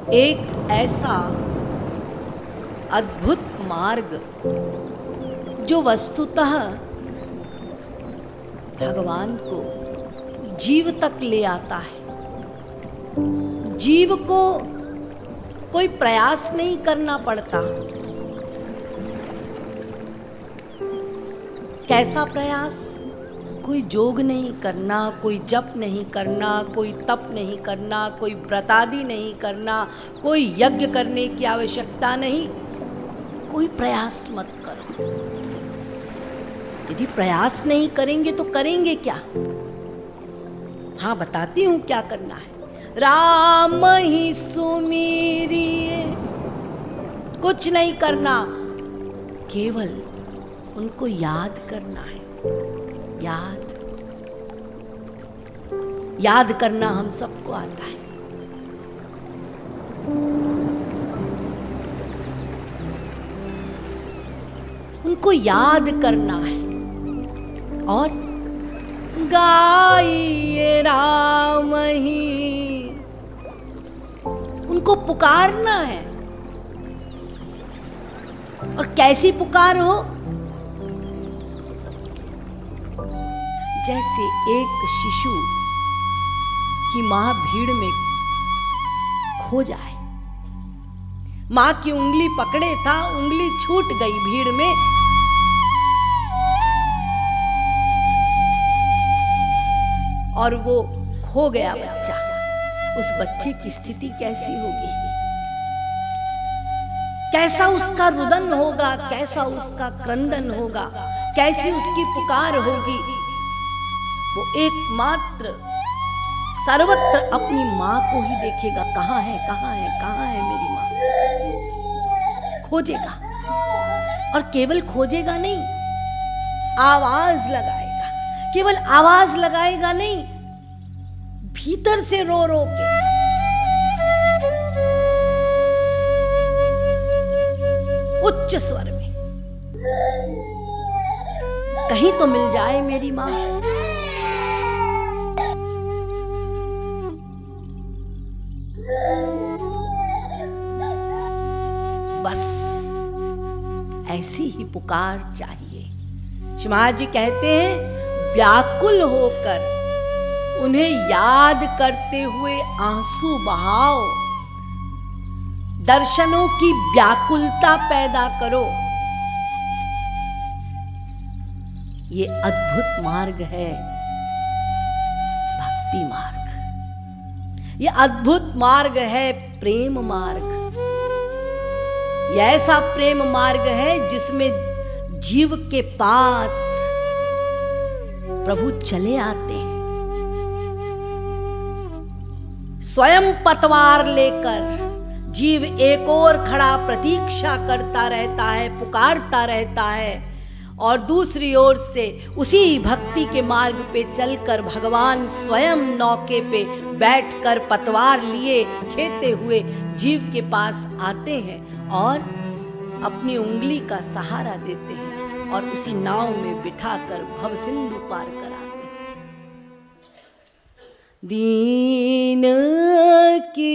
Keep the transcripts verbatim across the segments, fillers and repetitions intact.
एक ऐसा अद्भुत मार्ग जो वस्तुतः भगवान को जीव तक ले आता है। जीव को कोई प्रयास नहीं करना पड़ता। कैसा प्रयास? कोई योग नहीं करना, कोई जप नहीं करना, कोई तप नहीं करना, कोई व्रतादि नहीं करना, कोई यज्ञ करने की आवश्यकता नहीं। कोई प्रयास मत करो। यदि प्रयास नहीं करेंगे तो करेंगे क्या? हाँ, बताती हूँ क्या करना है। राम ही सुमीरिए, कुछ नहीं करना, केवल उनको याद करना है। याद याद करना हम सबको आता है। उनको याद करना है और गाइए राम ही, उनको पुकारना है। और कैसी पुकार हो? जैसे एक शिशु की मां भीड़ में खो जाए। मां की उंगली पकड़े था, उंगली छूट गई भीड़ में, और वो खो गया बच्चा। उस बच्चे की स्थिति कैसी होगी? कैसा उसका रुदन होगा, कैसा उसका क्रंदन होगा, कैसी उसकी पुकार होगी। वो एकमात्र सर्वत्र अपनी मां को ही देखेगा। कहाँ है, कहाँ है, कहाँ है मेरी मां? खोजेगा। और केवल खोजेगा नहीं, आवाज लगाएगा। केवल आवाज लगाएगा नहीं, भीतर से रो रो के उच्च स्वर में, कहीं तो मिल जाए मेरी मां। बस ऐसी ही पुकार चाहिए। श्री महाराज जी कहते हैं, व्याकुल होकर उन्हें याद करते हुए आंसू बहाओ। दर्शनों की व्याकुलता पैदा करो। ये अद्भुत मार्ग है, भक्ति मार्ग। ये अद्भुत मार्ग है, प्रेम मार्ग। यह ऐसा प्रेम मार्ग है जिसमें जीव के पास प्रभु चले आते हैं, स्वयं पतवार लेकर। जीव एक और खड़ा प्रतीक्षा करता रहता है, पुकारता रहता है, और दूसरी ओर से उसी भक्ति के मार्ग पे चलकर भगवान स्वयं नौके पे बैठकर पतवार लिए खेते हुए जीव के पास आते हैं और अपनी उंगली का सहारा देते हैं और उसी नाव में बिठाकर भव सिंधु पार कराते हैं। दीन की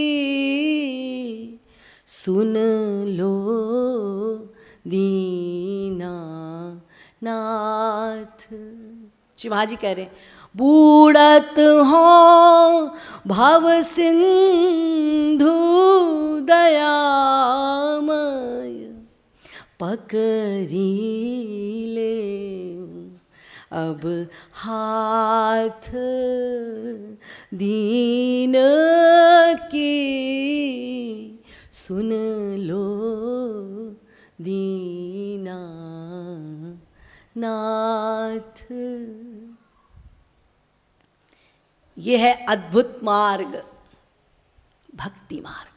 सुन लो दीना नाथ। श्री महाराज जी कह रहे हैं, बूढ़त हो भव सिंधु दयामय, पकड़ी ले अब हाथ। दीन की सुन लो दीना नाथ। यह है अद्भुत मार्ग, भक्ति मार्ग।